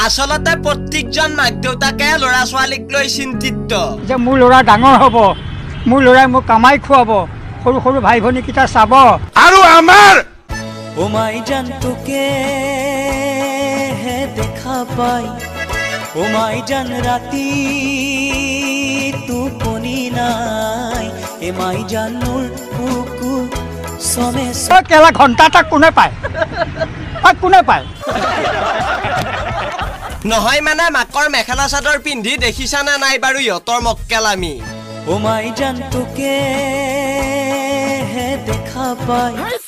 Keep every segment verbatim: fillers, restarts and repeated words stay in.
আসলতে প্ৰত্যেকজন মাক দেউতাকে ল'ৰা ছোৱালীক লৈ চিন্তিত যে মোৰ ল'ৰা ডাঙৰ হ'ব, মোৰ ল'ৰাই মোক কামাই খুৱাব, সৰু সৰু ভাই ভনীকেইটা চাব। আৰু আমাৰ ও মাই জান তোকে হে দেখা পাই, ও মাই জান ৰাতি টোপনি নাই, এ মাই জান মোৰ বুকু চমে কেলা ঘণ্টা তাক কোনে পায়, তাক কোনে পায়? নহয় মানে মাকৰ মেখেলা চাদৰ পিন্ধি দেখিছানে নাই বাৰু ইহঁতৰ মক্কেলামি? ও মাই জান তোকে হে দেখা পাই।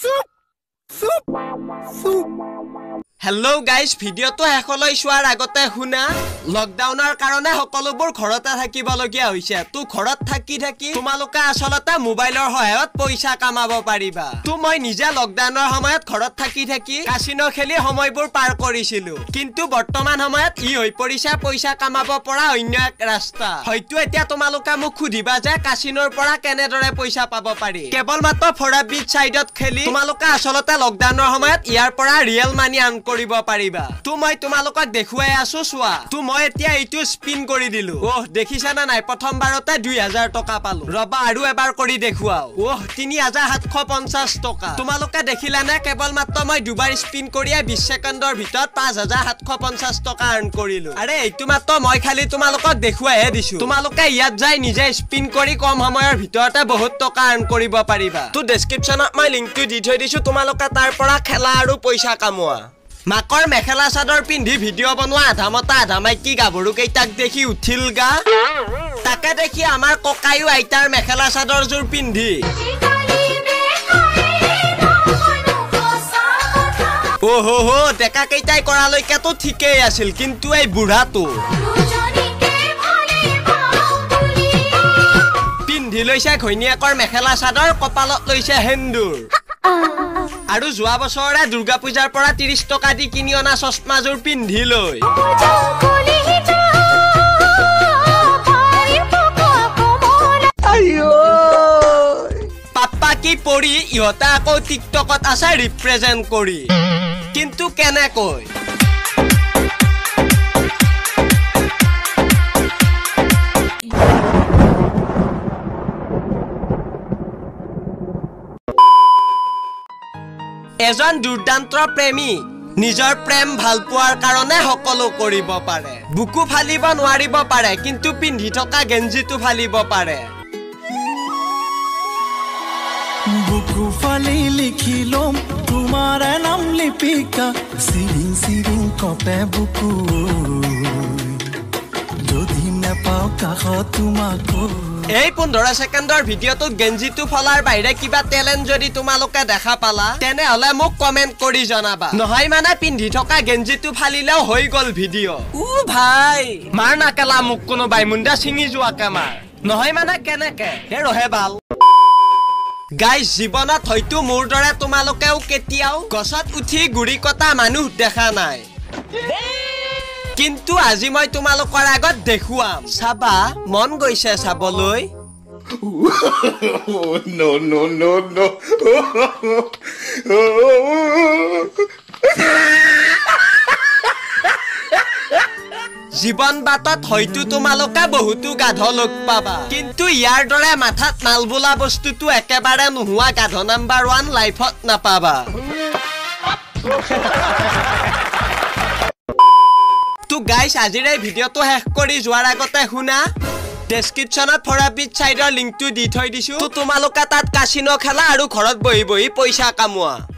হেল্ল' গাইজ, ভিডিঅ'টো শেষলৈ চোৱাৰ আগতে শুনা, লকডাউনৰ কাৰণে সকলোবোৰ ঘৰতে থাকিবলগীয়া হৈছে। তো ঘৰত থাকি থাকি তোমালোকে আচলতে মোবাইলৰ সহায়ত পইচা কামাব পাৰিবা। তো মই নিজে লকডাউনৰ সময়ত ঘৰত থাকি থাকি কাচিনো খেলি সময়বোৰ পাৰ কৰিছিলো, কিন্তু বৰ্তমান সময়ত ই হৈ পৰিছে পইচা কামাব পৰা অন্য এক ৰাস্তা। হয়তো এতিয়া তোমালোকে মোক সুধিবা যে কাচিনোৰ পৰা কেনেদৰে পইচা পাব পাৰি। কেৱল মাত্ৰ ফৰা বিচ চাইডত খেলি তোমালোকে আচলতে লকডাউনৰ সময়ত ইয়াৰ পৰা ৰিয়েল মানি আৰ্ন কৰিব পাৰিবা। তো মই তোমালোকক দেখুৱাই আছো চোৱা। তো মই এতিয়া এইটো স্পিন কৰি দিলো। ওহ, দেখিছানে নাই? প্ৰথমবাৰতে দুই হাজাৰ টকা পালো। ৰবা আৰু এবাৰ কৰি দেখুৱাও। ওহ, তিনি হাজাৰ সাতশ পঞ্চাশ টকা। তোমালোকে দেখিলানে? কেৱল মাত্ৰ মই দুবাৰ স্পিন কৰিয়ে বিশ ছেকেণ্ডৰ ভিতৰত পাঁচ হাজাৰ সাতশ পঞ্চাশ টকা আৰ্ন কৰিলো। আৰে এইটো মাত্ৰ মই খালি তোমালোকক দেখুৱাইহে দিছো। তোমালোকে ইয়াত যাই নিজে স্পিন কৰি কম সময়ৰ ভিতৰতে বহুত টকা আৰ্ন কৰিব পাৰিবা। তো ডেছক্ৰিপশ্যনত মই লিংকটো দি থৈ দিছো, তোমালোকে তাৰ পৰা খেলা আৰু পইচা কামোৱা। মাকৰ মেখেলা চাদৰ পিন্ধি ভিডিঅ' বনোৱা আধা মতা আধা মাইকী গাভৰু কেইটাক দেখি উঠিল গা। তাকে দেখি আমাৰ ককায়ো আইতাৰ মেখেলা চাদৰযোৰ পিন্ধি অহ হ ডেকা কেইটাই কৰালৈকেতো ঠিকেই আছিল, কিন্তু এই বুঢ়াটো পিন্ধি লৈছে ঘৈণীয়েকৰ মেখেলা চাদৰ, কপালত লৈছে সেন্দুৰ। আৰু যোৱা বছৰে দুৰ্গা পূজাৰ পৰা ত্ৰিশ টকা দি কিনি অনা চশমাযোৰ পিন্ধি লৈ পাপ্পা কি পৰি ইহঁতে আকৌ টিকটকত আছে ৰিপ্ৰেজেণ্ট কৰি। কিন্তু কেনেকৈ? এজন দুৰ্দান্ত প্ৰেমী নিজৰ প্ৰেম ভাল পোৱাৰ কাৰণে সকলো কৰিব পাৰে। বুকু ফালিব নোৱাৰিব পাৰে, কিন্তু পিন্ধি থকা গেঞ্জিটো ফালিব পাৰে। বুকু ফালি লিখি লম তোমাৰ নাম লিপিকা, চিৰিং চিৰিং কপে বুকু, যদি নেপাওঁ কাষত তোমাক। এই পোন্ধৰ ছেকেণ্ডৰ ভিডিঅ'টোত গেঞ্জিটো ফলাৰ বাহিৰে কিবা টেলেণ্ট যদি তোমালোকে দেখা পালা, তেনেহলে মোক কমেণ্ট কৰি জনাবা। নহয় মানে পিন্ধি থকা গেঞ্জিটো ফালিলেও হৈ গ'ল ভিডিঅ'। উ ভাই মাৰ নাকেলা মোক কোনোবাই, মুণ্ডা ছিঙি যোৱাকে মাৰ। নহয় মানে কেনেকে হে ৰহে বাল। গাইজ, জীৱনত হয়তো মোৰ দৰে তোমালোকেও কেতিয়াও গছত উঠি গুৰি কটা মানুহ দেখা নাই, কিন্তু আজি মই তোমালোকৰ আগত দেখুৱাম। চাবা, মন গৈছে চাবলৈ? no no no no জীৱন বাটত হয়তো তোমালোকে বহুতো গাধ লগ পাবা, কিন্তু ইয়াৰ দৰে মাথাত মাল বোলা বস্তুটো একেবাৰে নোহোৱা গাধ নাম্বাৰ ওৱান লাইফত নাপাবা। তো গাইজ, আজিৰ এই ভিডিঅ'টো শেষ কৰি যোৱাৰ আগতে শুনা, ডেছক্ৰিপশ্যনত ফৰা বিচ চাইডৰ লিংকটো দি থৈ দিছো। তোমালোকে তাত কাচিনো খেলা আৰু ঘৰত বহি বহি পইচা কামোৱা।